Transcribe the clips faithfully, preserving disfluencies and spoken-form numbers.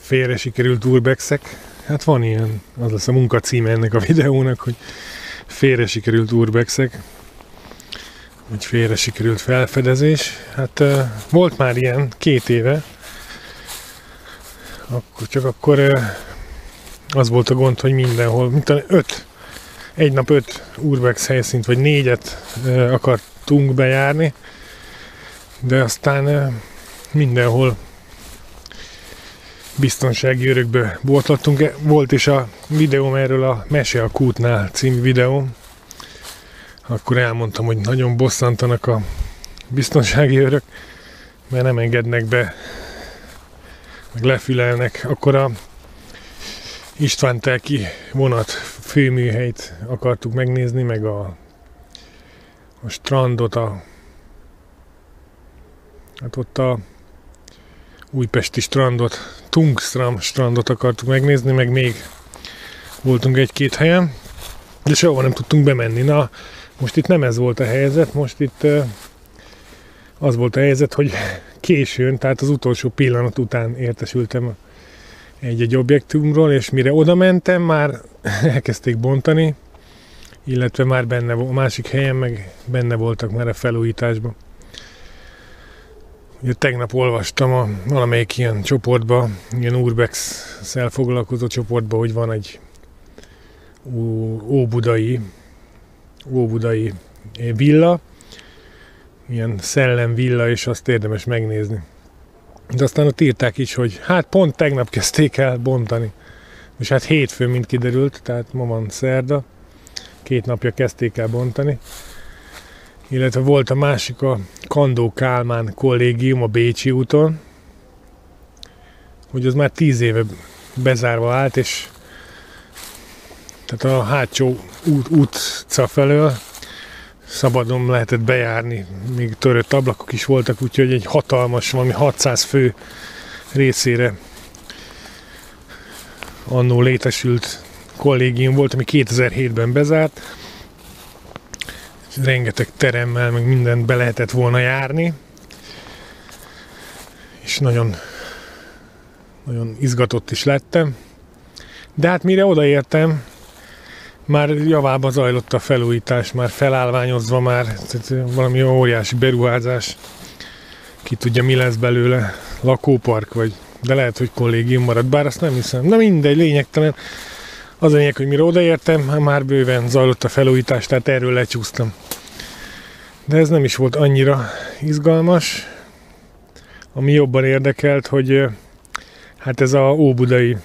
félre sikerült urbexek. Hát van ilyen, az lesz a munkacíme ennek a videónak, hogy félre sikerült urbexek. Vagy félre sikerült felfedezés. Hát uh, volt már ilyen két éve. Akkor, csak akkor uh, az volt a gond, hogy mindenhol, mint öt, egy nap öt urbex helyszínt, vagy négyet uh, akartunk bejárni. De aztán uh, mindenhol biztonsági örökbe bortlattunk. Volt is a videóm erről a Mese a kútnál című videóm. Akkor elmondtam, hogy nagyon bosszantanak a biztonsági őrök, mert nem engednek be, meg lefülelnek. Akkor a Istvántelki vonat főműhelyt akartuk megnézni, meg a, a strandot, a, hát ott a újpesti strandot, Tungstram strandot akartuk megnézni, meg még voltunk egy-két helyen, de sehova nem tudtunk bemenni. Na, most itt nem ez volt a helyzet, most itt uh, az volt a helyzet, hogy későn, tehát az utolsó pillanat után értesültem egy-egy objektumról, és mire oda mentem, már elkezdték bontani, illetve már benne a másik helyen meg benne voltak már a felújításban. Ugye tegnap olvastam a valamelyik ilyen csoportba, ilyen urbex-szel foglalkozó csoportba, hogy van egy óbudai, óbudai villa, ilyen szellemvilla, és azt érdemes megnézni. De aztán ott írták is, hogy hát pont tegnap kezdték el bontani. És hát hétfőn, mint kiderült, tehát ma van szerda, két napja kezdték el bontani. Illetve volt a másik, a Kandó Kálmán kollégium a Bécsi úton, hogy az már tíz éve bezárva állt, és tehát a hátsó út, utca felől szabadon lehetett bejárni, még törött ablakok is voltak, úgyhogy egy hatalmas, valami hatszáz fő részére annó létesült kollégium volt, ami kétezer-hétben bezárt. Rengeteg teremmel, meg mindent be lehetett volna járni. És nagyon, nagyon izgatott is lettem. De hát mire odaértem, már javába zajlott a felújítás, már felállványozva, már valami óriási beruházás. Ki tudja, mi lesz belőle, lakópark, vagy, de lehet, hogy kollégium marad, bár azt nem hiszem. Na mindegy, lényegtelen. Az a lényeg, hogy mire odaértem, már bőven zajlott a felújítás, tehát erről lecsúsztam. De ez nem is volt annyira izgalmas. Ami jobban érdekelt, hogy hát ez a óbudai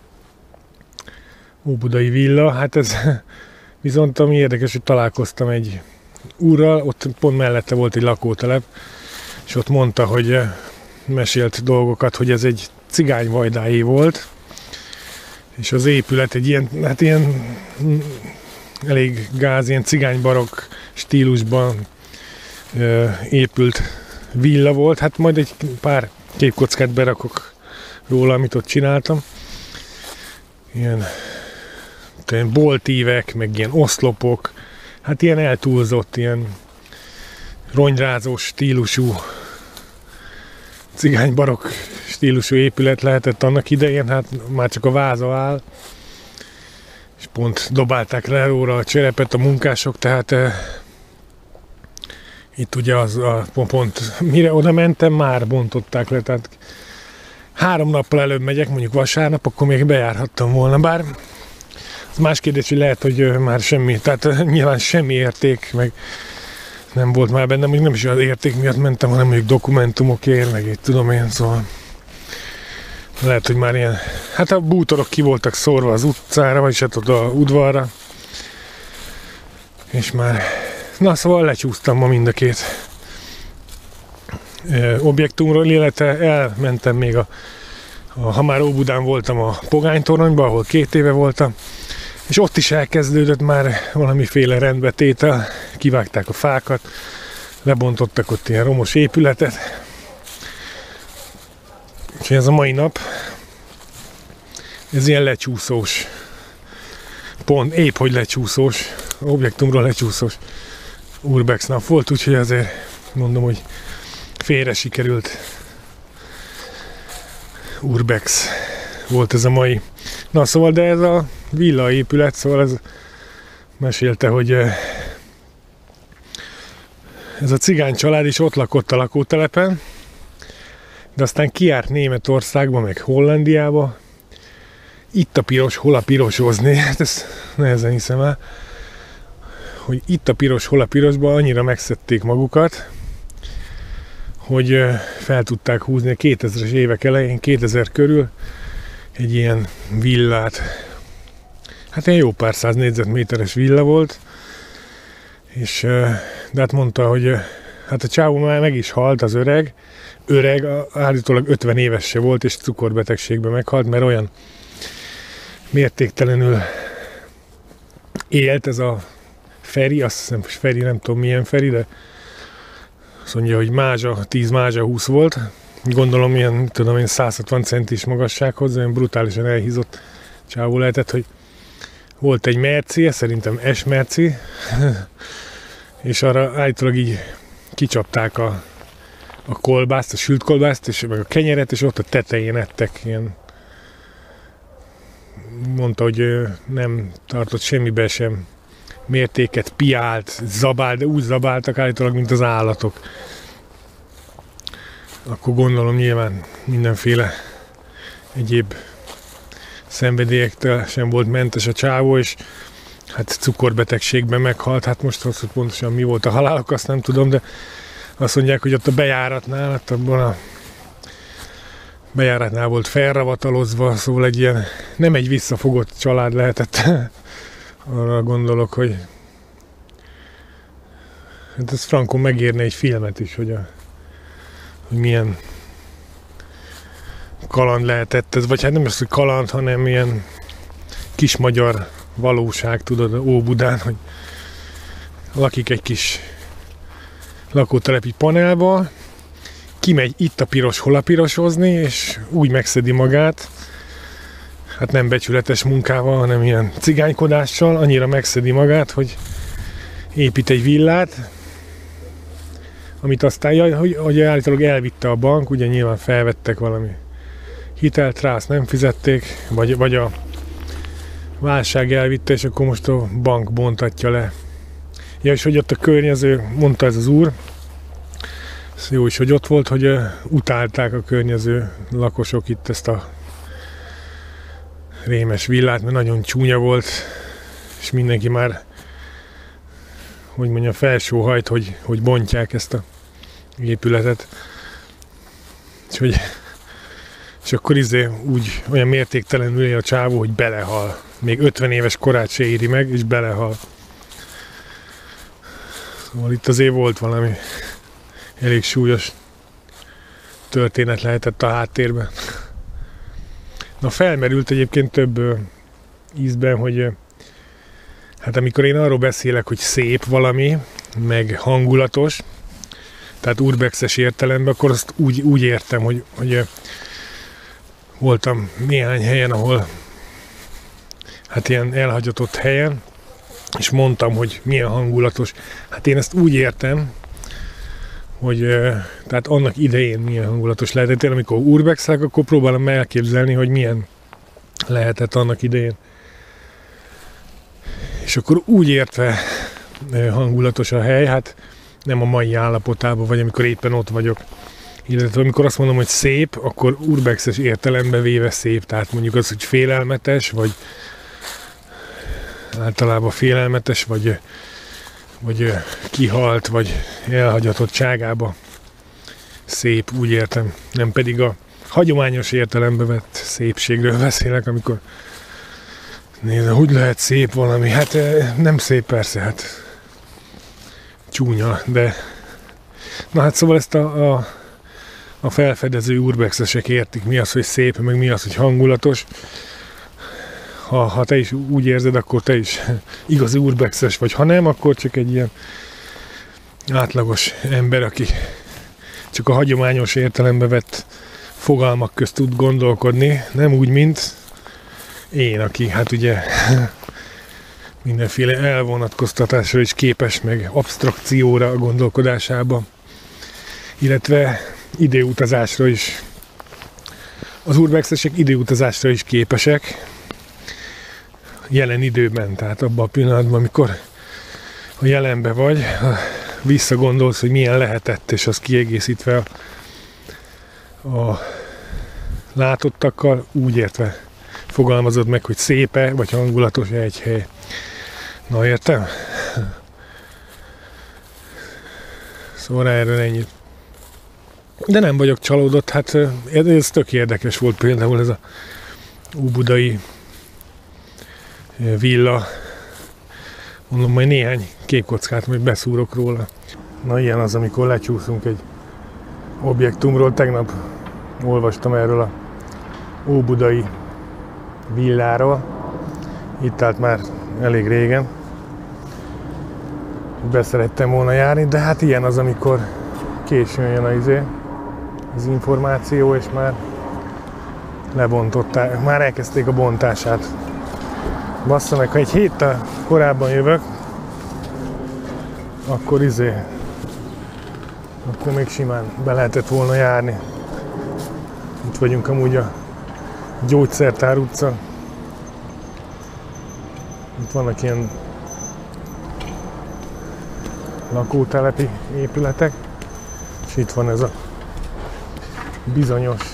óbudai villa, hát ez viszont ami érdekes, hogy találkoztam egy úrral, ott pont mellette volt egy lakótelep, és ott mondta, hogy mesélt dolgokat, hogy ez egy cigányvajdáé volt, és az épület egy ilyen, hát ilyen elég gáz, ilyen cigánybarokk stílusban ö, épült villa volt. Hát majd egy pár képkockát berakok róla, amit ott csináltam. Ilyen, ilyen boltívek, meg ilyen oszlopok, hát ilyen eltúlzott, ilyen ronyrázós stílusú cigánybarokk stílusú épület lehetett annak idején, hát már csak a váza áll, és pont dobálták le róla a cserepet a munkások, tehát eh, itt ugye az a pont, mire oda mentem, már bontották le, tehát három nappal előbb megyek, mondjuk vasárnap, akkor még bejárhattam volna, bár az más kérdés, hogy lehet, hogy már semmi, tehát nyilván semmi érték, meg nem volt már bennem, mondjuk nem is az érték miatt mentem, hanem mondjuk dokumentumokért, meg itt tudom én, szóval lehet, hogy már ilyen, hát a bútorok ki voltak szórva az utcára, vagyis hát oda a udvarra, és már, na szóval lecsúsztam ma mind a két ö, objektumról, illetve elmentem még a, a, ha már Óbudán voltam a Pogánytoronyba, ahol két éve voltam, és ott is elkezdődött már valamiféle rendbetétel, kivágták a fákat, lebontottak ott ilyen romos épületet, és ez a mai nap, ez ilyen lecsúszós, pont épp hogy lecsúszós, objektumról lecsúszós urbex nap volt, úgyhogy azért mondom, hogy félre sikerült urbex volt ez a mai. Na szóval, de ez a villaépület, szóval ez mesélte, hogy ez a cigány család is ott lakott a lakótelepen, de aztán kiárt Németországba, meg Hollandiába. Itt a piros, hol a pirosozni, hát ezt nehezen hiszem el, hogy itt a piros, hol a pirosba annyira megszedték magukat, hogy fel tudták húzni a kétezres évek elején, kétezer körül egy ilyen villát. Hát egy jó pár száz négyzetméteres villa volt, és de hát mondta, hogy hát a csávó már meg is halt, az öreg, öreg, állítólag ötven éves se volt, és cukorbetegségben meghalt, mert olyan mértéktelenül élt ez a Feri, azt hiszem, Feri, nem tudom milyen Feri, de azt mondja, hogy mázsa, tíz mázsa, húsz volt. Gondolom ilyen, tudom én, száz hatvan centis magassághoz, olyan brutálisan elhízott csávó lehetett, hogy volt egy merci, szerintem S-merci, és arra állítólag így kicsapták a, a kolbászt, a sült kolbászt, és meg a kenyeret, és ott a tetején ettek ilyen. Mondta, hogy nem tartott semmibe sem mértéket, piált, zabált, de úgy zabáltak állítólag, mint az állatok. Akkor gondolom nyilván mindenféle egyéb szenvedélyektől sem volt mentes a csávó, és hát cukorbetegségben meghalt. Hát most az, hogy pontosan mi volt a halálok, azt nem tudom, de azt mondják, hogy ott a bejáratnál, ott abban a bejáratnál volt felravatalozva, szóval egy ilyen, nem egy visszafogott család lehetett. Arra gondolok, hogy hát ez frankon megérne egy filmet is, hogy, a, hogy milyen kaland lehetett ez, vagy hát nem az, hogy kaland, hanem ilyen kis magyar valóság, tudod, Óbudán, hogy lakik egy kis lakótelepi panelba, kimegy itt a piros, hol a pirosozni, és úgy megszedi magát, hát nem becsületes munkával, hanem ilyen cigánykodással, annyira megszedi magát, hogy épít egy villát, amit aztán, hogy, hogy állítólag elvitte a bank, ugye nyilván felvettek valami hitelt rá, azt nem fizették, vagy, vagy a válság elvitte, és akkor most a bank bontatja le. Ja, és hogy ott a környező, mondta ez az úr, ez jó is, hogy ott volt, hogy uh, utálták a környező lakosok itt ezt a rémes villát, mert nagyon csúnya volt, és mindenki már, hogy mondjam, felsóhajt, hogy, hogy bontják ezt a épületet. És, hogy, és akkor izé úgy olyan mértéktelenül él a csávó, hogy belehal. Még ötven éves korát se éri meg, és belehal. Szóval itt azért volt valami elég súlyos történet lehetett a háttérben. Na, felmerült egyébként több ö, ízben, hogy ö, hát amikor én arról beszélek, hogy szép valami, meg hangulatos, tehát urbexes értelemben, akkor azt úgy, úgy értem, hogy, hogy ö, voltam néhány helyen, ahol hát ilyen elhagyatott helyen, és mondtam, hogy milyen hangulatos. Hát én ezt úgy értem, hogy tehát annak idején milyen hangulatos lehetett. Én amikor urbexelek, akkor próbálom elképzelni, hogy milyen lehetett annak idején. És akkor úgy értve hangulatos a hely, hát nem a mai állapotában, vagy amikor éppen ott vagyok. Illetve amikor azt mondom, hogy szép, akkor urbexes értelembe véve szép. Tehát mondjuk az, hogy félelmetes, vagy általában félelmetes, vagy vagy kihalt, vagy elhagyatottságába szép, úgy értem. Nem pedig a hagyományos értelembe vett szépségről beszélek, amikor nézd, hogy lehet szép valami. Hát nem szép persze, hát csúnya, de na hát szóval ezt a, a, a felfedező urbexesek értik, mi az, hogy szép, meg mi az, hogy hangulatos. Ha, ha te is úgy érzed, akkor te is igazi urbexes vagy. Ha nem, akkor csak egy ilyen átlagos ember, aki csak a hagyományos értelembe vett fogalmak közt tud gondolkodni. Nem úgy, mint én, aki hát ugye mindenféle elvonatkoztatásra is képes, meg abstrakcióra a gondolkodásában, illetve időutazásra is az urbexesek időutazásra is képesek, jelen időben, tehát abban a pillanatban, amikor a jelenben vagy, visszagondolsz, hogy milyen lehetett, és az kiegészítve a, a látottakkal, úgy értve fogalmazod meg, hogy szép-e, vagy hangulatos egy hely. Na, értem? Szóval erről ennyit. De nem vagyok csalódott, hát ez tök érdekes volt például ez a óbudai villa. Mondom, majd néhány képkockát majd beszúrok róla. Na, ilyen az, amikor lecsúszunk egy objektumról. Tegnap olvastam erről a óbudai villáról. Itt állt már elég régen. Beszerettem volna járni, de hát ilyen az, amikor későn jön az, izé, az információ, és már lebontották, már elkezdték a bontását. Bassza meg, ha egy héttel korábban jövök, akkor izé, akkor még simán be lehetett volna járni. Itt vagyunk amúgy a Gyógyszertár utca. Itt vannak ilyen lakótelepi épületek, és itt van ez a bizonyos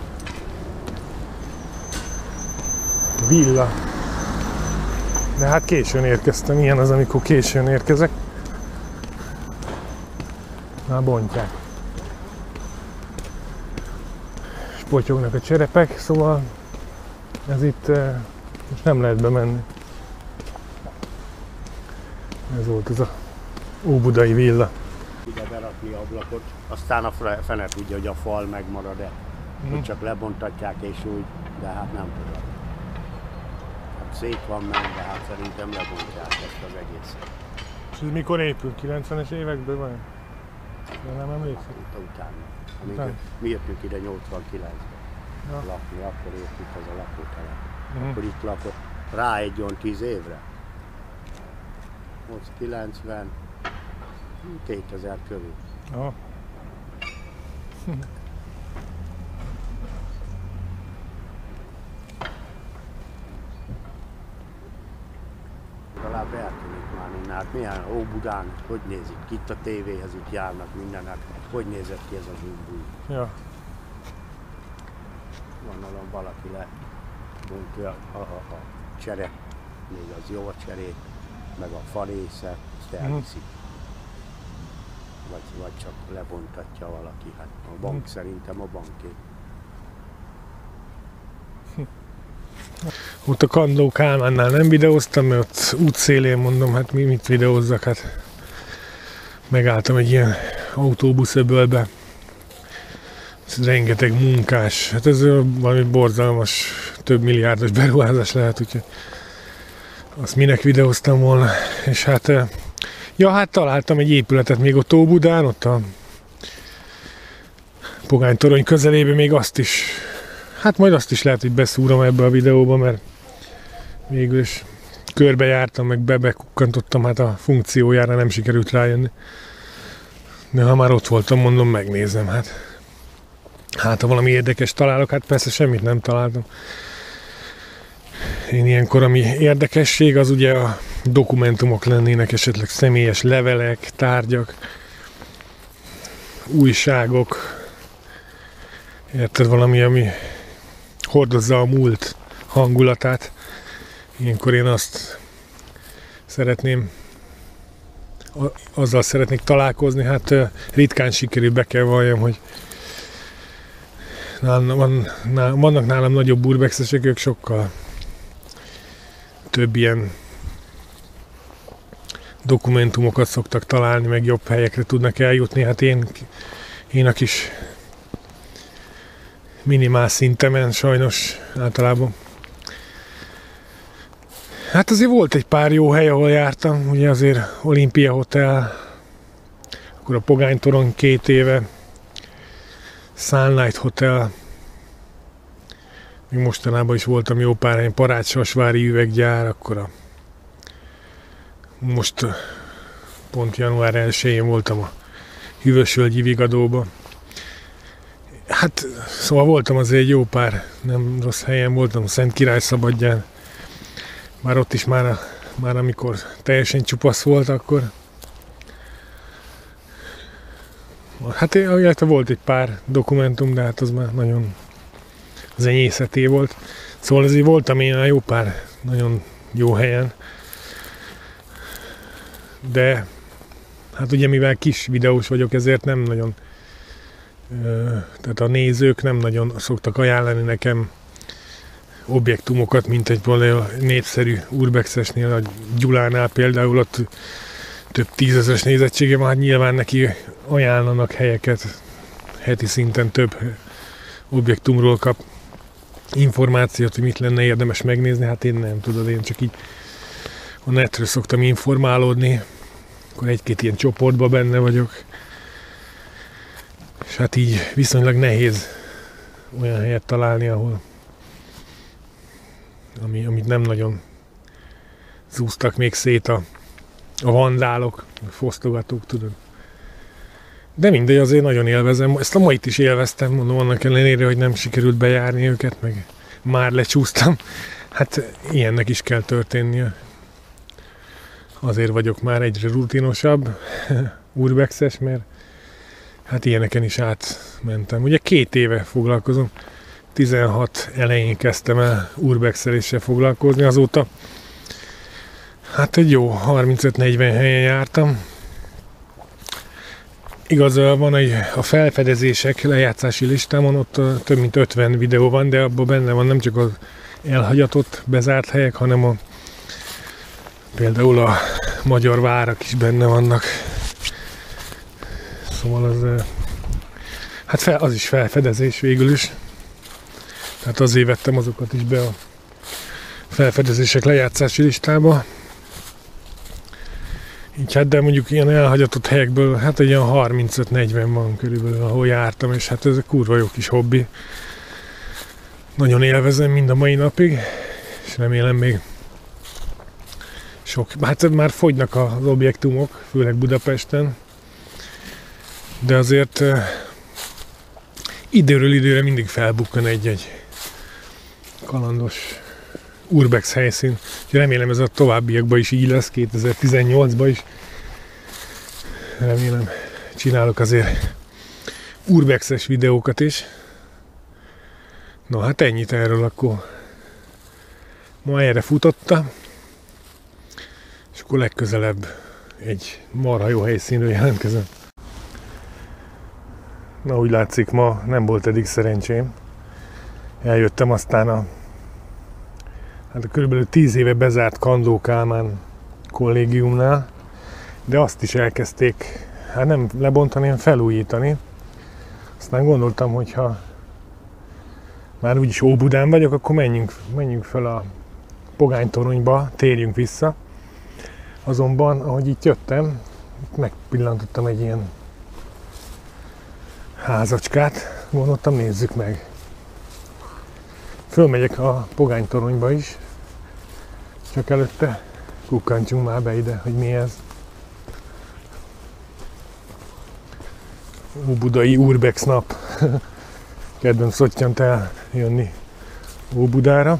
villa. De hát későn érkeztem, ilyen az, amikor későn érkezek. Már bontják. És potyognak a cserepek, szóval ez itt most nem lehet bemenni. Ez volt ez a óbudai villa. Ide berakni ablakot, aztán a fene tudja, hogy a fal megmarad-e. Mm. Hogy csak lebontatják és úgy, de hát nem tudom. Hát szép van meg, de hát szerintem lebontják ezt az egészet. És ez mikor épült? kilencvenes években vagy? De nem emlékszem. Utána. Amikor mi jöttünk ide nyolcvankilencben ja. lakni, akkor épült ez a lakótelep. Mm. Akkor itt lakott rá egy olyan tíz évre. kilencven, kétezer körül. Ja. Legalább eltűnik már innen. Hát milyen Óbudán, hogy nézik? Itt a tévéhez itt járnak mindenek. Hogy nézett ki ez az új? Ja. Gondolom valaki lebontja a, a, a csere, még az jó a cserét, meg a farésze, ezt elviszik. Mm. Vagy, vagy csak lebontatja valaki. Hát a bank mm. szerintem a banké. Ott a Kandó Kálmánnál nem videóztam, mert ott útszélén mondom, hát mi mit videózzak, hát megálltam egy ilyen autóbuszöbölbe. Ez rengeteg munkás, hát ez valami borzalmas, több milliárdos beruházás lehet, úgyhogy azt minek videóztam volna, és hát ja, hát találtam egy épületet még ott Óbudán, ott a Pogánytorony közelében, még azt is, hát majd azt is lehet, hogy beszúrom ebbe a videóba, mert végül is körbejártam, meg bebekukkantottam, hát a funkciójára nem sikerült rájönni. De ha már ott voltam, mondom, megnézem, hát hát ha valami érdekes találok, hát persze semmit nem találtam. Én ilyenkor, ami érdekesség, az ugye a dokumentumok lennének, esetleg személyes levelek, tárgyak, újságok, érted, valami, ami hordozza a múlt hangulatát. Ilyenkor én azt szeretném, azzal szeretnék találkozni, hát ritkán sikerül, be kell valljam, hogy nálam, van, nálam, vannak nálam nagyobb urbexesek, ők sokkal több ilyen dokumentumokat szoktak találni, meg jobb helyekre tudnak eljutni. Hát én, én a kis minimál szintemen sajnos általában. Hát azért volt egy pár jó hely, ahol jártam, ugye azért Olimpia Hotel, akkor a Pogánytorony két éve, Sunlight Hotel, még mostanában is voltam jó pár helyen, Parácssasvári üveggyár, akkor a most pont január elsején voltam a Hűvösvölgyi Vigadóban. Hát Hát, szóval voltam azért egy jó pár, nem rossz helyen voltam, a Szent Király szabadján. Már ott is már, már amikor teljesen csupasz volt, akkor hát illetve volt egy pár dokumentum, de hát az már nagyon zenyészeté volt. Szóval azért voltam én a jó pár nagyon jó helyen. De hát ugye mivel kis videós vagyok, ezért nem nagyon, tehát a nézők nem nagyon szoktak ajánlani nekem objektumokat, mint egy valami népszerű urbexesnél, a Gyulánál például, ott több tízezres nézettsége van, hát nyilván neki ajánlanak helyeket, heti szinten több objektumról kap információt, hogy mit lenne érdemes megnézni, hát én nem tudod, én csak így a netről szoktam informálódni, akkor egy-két ilyen csoportban benne vagyok, és hát így viszonylag nehéz olyan helyet találni, ahol ami, amit nem nagyon zúztak még szét a, a vandálok, a fosztogatók, tudod. De mindegy, azért nagyon élvezem. Ezt a mait is élveztem, mondom, annak ellenére, hogy nem sikerült bejárni őket, meg már lecsúsztam. Hát ilyennek is kell történnie. Azért vagyok már egyre rutinosabb urbexes, mert hát ilyeneken is átmentem. Ugye két éve foglalkozom, tizenhat elején kezdtem el urbexeléssel foglalkozni, azóta hát egy jó harmincöt-negyven helyen jártam. Igaz, van egy, a felfedezések lejátszási listámon, ott több mint ötven videó van, de abban benne van nem csak az elhagyatott, bezárt helyek, hanem a, például a magyar várak is benne vannak. Szóval az, hát fel, az is felfedezés végül is. Tehát azért vettem azokat is be a felfedezések lejátszási listába. Így hát, de mondjuk ilyen elhagyatott helyekből, hát egy ilyen harmincöt-negyven van körülbelül, ahol jártam, és hát ez egy kurva jó kis hobbi. Nagyon élvezem mind a mai napig, és remélem még sok, hát már fogynak az objektumok, főleg Budapesten, de azért időről időre mindig felbukkan egy-egy kalandos urbex helyszín. Remélem ez a továbbiakban is így lesz, kétezer-tizennyolcban is. Remélem csinálok azért urbexes videókat is. No hát ennyit erről akkor. Ma erre futotta. És akkor legközelebb egy marha jó helyszínről jelentkezem. Na úgy látszik, ma nem volt eddig szerencsém. Eljöttem aztán a hát a körülbelül tíz éve bezárt Kandó Kálmán kollégiumnál, de azt is elkezdték, hát nem lebontani, hanem felújítani. Aztán gondoltam, hogyha már úgyis Óbudán vagyok, akkor menjünk, menjünk fel a Pogánytoronyba, térjünk vissza. Azonban, ahogy itt jöttem, megpillantottam egy ilyen házacskát, gondoltam, nézzük meg. Fölmegyek a Pogánytoronyba is, csak előtte kukkantsunk már be ide, hogy mi ez. Óbudai Urbex nap. Kedvem szottyant el jönni Óbudára.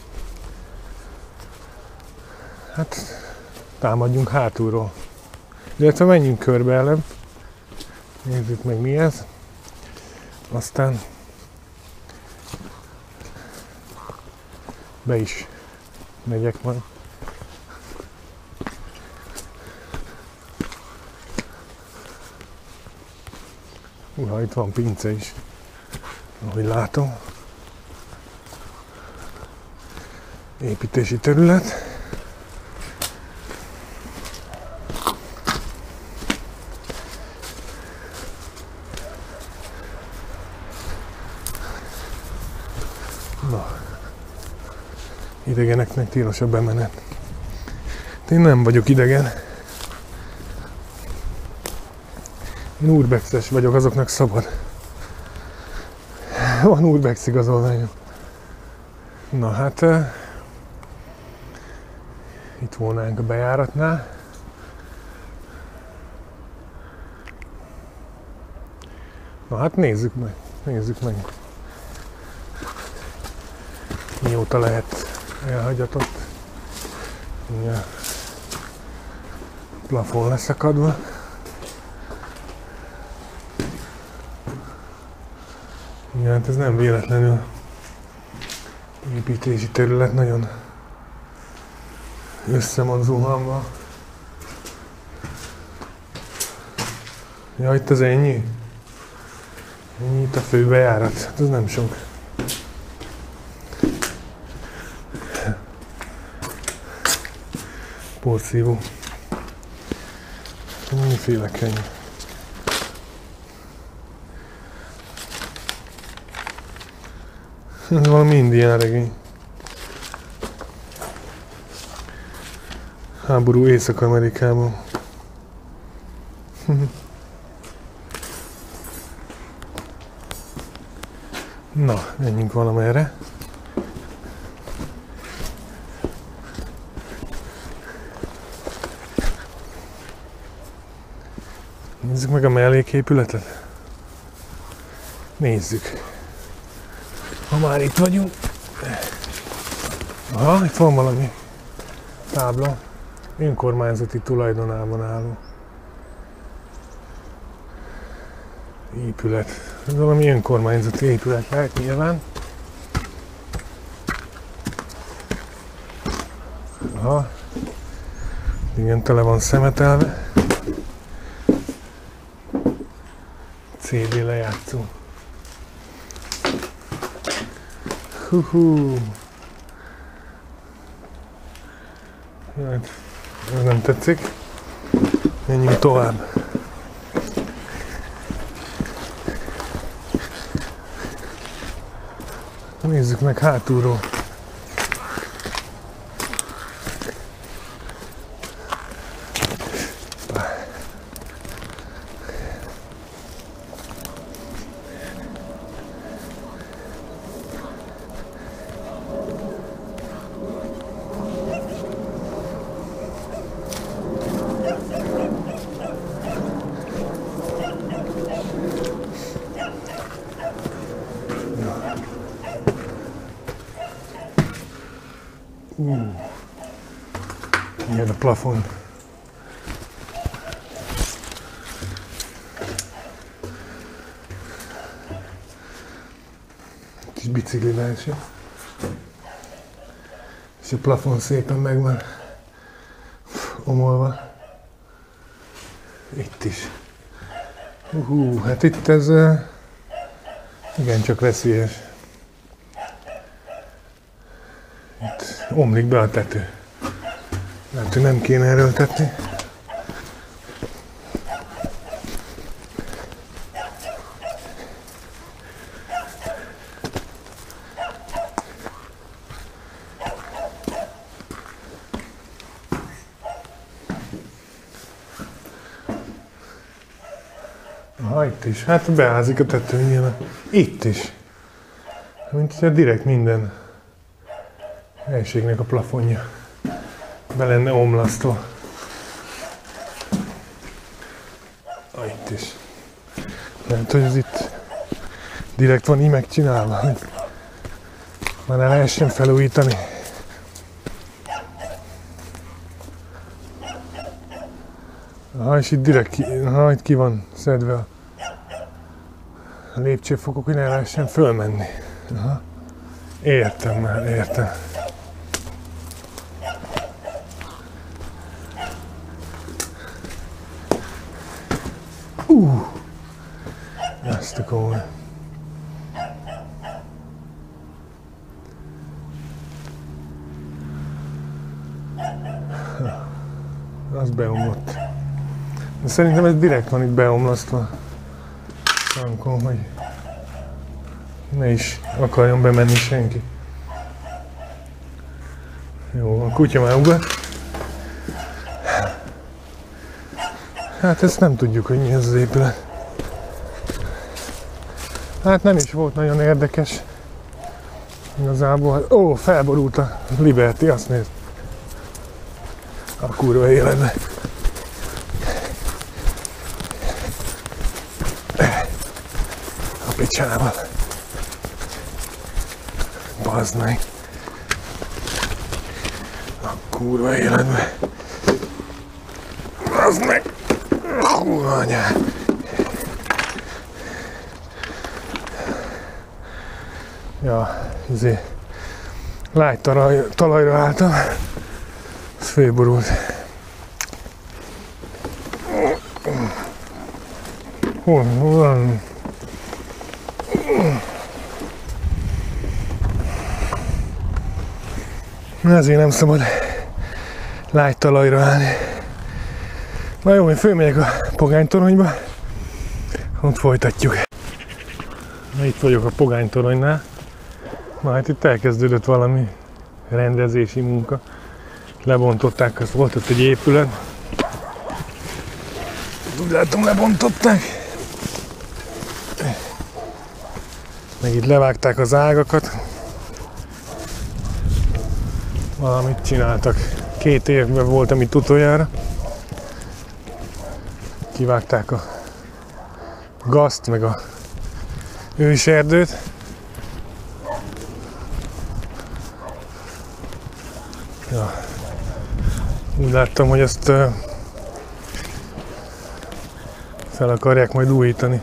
Hát támadjunk hátulról. Illetve menjünk körbe előbb. Nézzük meg mi ez. Aztán be is megyek majd. Uha, itt van pince is, ahogy látom. Építési terület. Na, idegeneknek tilos a bemenet. Én nem vagyok idegen. Én urbexes vagyok, azoknak szabad. Van urbex igazolványom. Na hát, uh, itt volnánk a bejáratnál. Na hát nézzük meg. Nézzük meg. Mióta lehet elhagyatott. Ja. Plafon leszakadva. Ja, hát ez nem véletlenül építési terület, nagyon össze van zuhanva. Ja, itt az ennyi? Ennyi itt a főbejárat? Hát ez nem sok. Porszívó. Miféle kenyér. Ez valami indián regény. Háború Észak-Amerikában. Na, menjünk valamerre. Nézzük meg a melléképületet. Nézzük. Ha már itt vagyunk. Aha, itt van valami tábla. Önkormányzati tulajdonában álló épület. Ez valami önkormányzati épület lehet nyilván. Aha. Igen, tele van szemetelve. cé dé lejátszó. Hú-hú. Hát, ez nem tetszik. Menjünk tovább. Nézzük meg hátulról. Uh, ilyen a plafon. Kis bicikli verseny. És a plafon szépen meg van omolva. Itt is. Uh, hát itt ez uh, igencsak veszélyes. Itt omlik be a tető. Lehet, hogy nem kéne erőltetni. Aha, itt is. Hát beázik a tető nyilván. Itt is. Mint hogyha direkt minden helységnek a plafonja be lenne omlasztva. Ah, itt is. Lehet, hogy ez itt direkt van így megcsinálva, hogy már ne lehessen felújítani. Aha, és itt direkt ki, aha, itt ki van szedve a lépcsőfokok, hogy ne lehessen fölmenni. Aha. Értem már, értem. Uh, ezt a komoly. Az beomlott. De szerintem ez direkt van itt beomlasztva. Szánkon, hogy ne is akarjon bemenni senki. Jó, a kutya már ugat. Hát ezt nem tudjuk, hogy mi ez az épület. Hát nem is volt nagyon érdekes. Igazából, ó, felborult a Liberty, azt nézd. A kurva életbe. picsával. Bazd meg. A kurva életbe. Bazd meg. Kurva anyád. Ja, izé. Lágy talaj, talajra álltam. Ez főborult. Hol van? Ezért nem szabad lágy talajra állni. Na jó, én fölmegyek a pogánytoronyba, ott folytatjuk. Na, itt vagyok a pogánytoronynál. Na hát itt elkezdődött valami rendezési munka. Lebontották, az volt ott egy épület. Úgy látom, lebontották. Meg itt levágták az ágakat. Valamit csináltak. Két évben voltam itt utoljára. Kivágták a gazt, meg a őserdőt. Ja. Úgy láttam, hogy ezt uh, fel akarják majd újítani.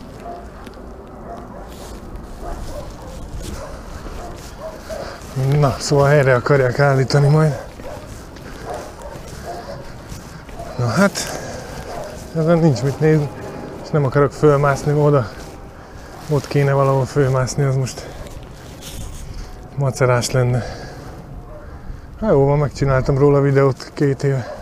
Na, szóval helyre akarják állítani majd. Na hát, ezen nincs mit nézni, és nem akarok fölmászni oda. Ott kéne valahol fölmászni, az most macerás lenne. Hát jó van, megcsináltam róla videót két éve.